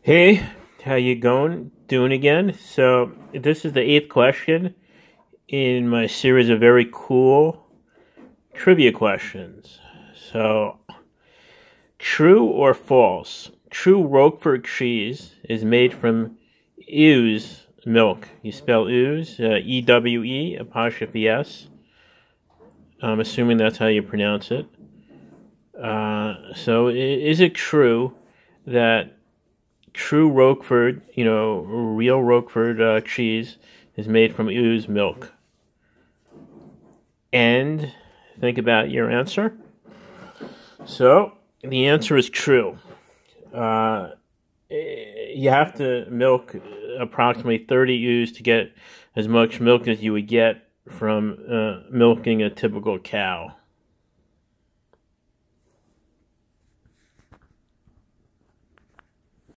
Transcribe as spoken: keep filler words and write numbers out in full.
Hey, how you going? Doing again? So this is the eighth question in my series of very cool trivia questions. So, true or false? True Roquefort cheese is made from ewe's milk. You spell ewe's, uh, E W E apostrophe S. I'm assuming that's how you pronounce it. Uh, so, is it true that true Roquefort, you know, real Roquefort uh, cheese is made from ewe's milk? And think about your answer. So, the answer is true. Uh, you have to milk approximately thirty ewes to get as much milk as you would get from uh, milking a typical cow.